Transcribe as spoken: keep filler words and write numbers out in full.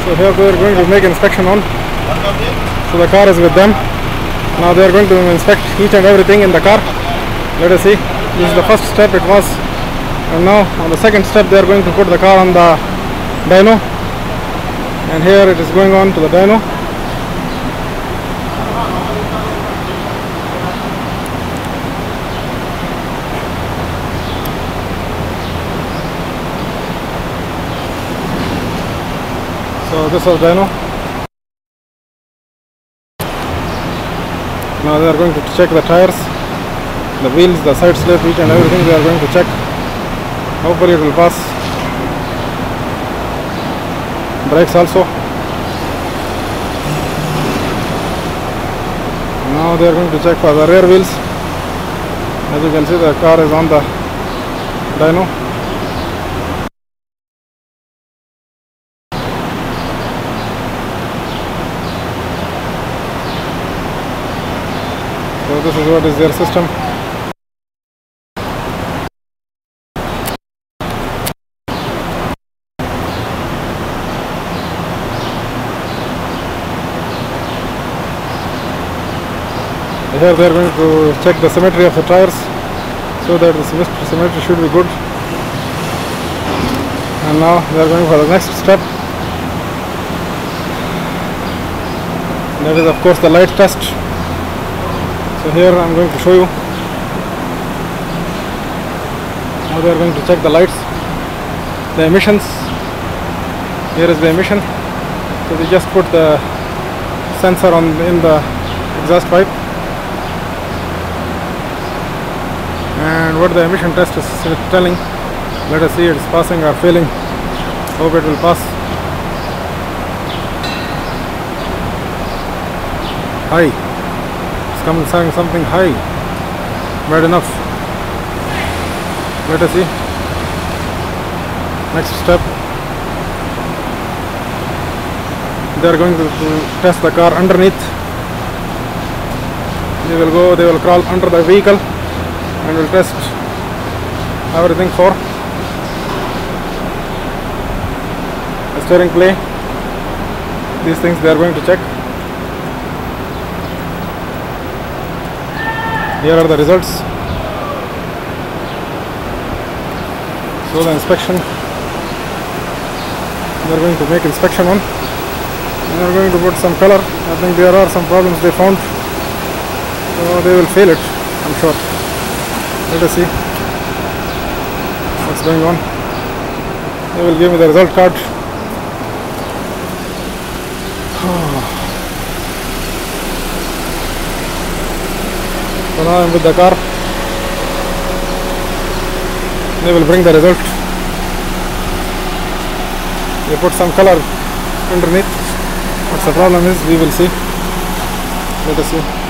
So here they are going to make inspection on. So the car is with them. Now they are going to inspect each and everything in the car. Let us see. This is the first step it was. And now on the second step they are going to put the car on the dyno. And here it is going on to the dyno. So this was dyno. Now they are going to check the tires, the wheels, the side slip, each and everything they are going to check. Hopefully it will pass. Brakes also. Now they are going to check for the rear wheels. As you can see, the car is on the dyno. So this is what is their system. Here they are going to check the symmetry of the tires so that the symmetry should be good. And now they are going for the next step. That is of course the light test. So here I am going to show you. Now they are going to check the lights, the emissions. Here is the emission. So they just put the sensor on in the exhaust pipe. And what the emission test is telling, let us see it is passing or failing. Hope it will pass. High. It's coming saying something high. Bad enough. Let us see. Next step. They are going to, to test the car underneath. They will go, they will crawl under the vehicle and will test everything for the steering play. These things they are going to check. Here are the results. So the inspection, they are going to make inspection on. They are going to put some color. I think there are some problems they found, so they will fail it, I'm sure. Let us see what's going on. They will give me the result card. So now I am with the car. They will bring the result. They put some color underneath. What the problem is, we will see. Let us see.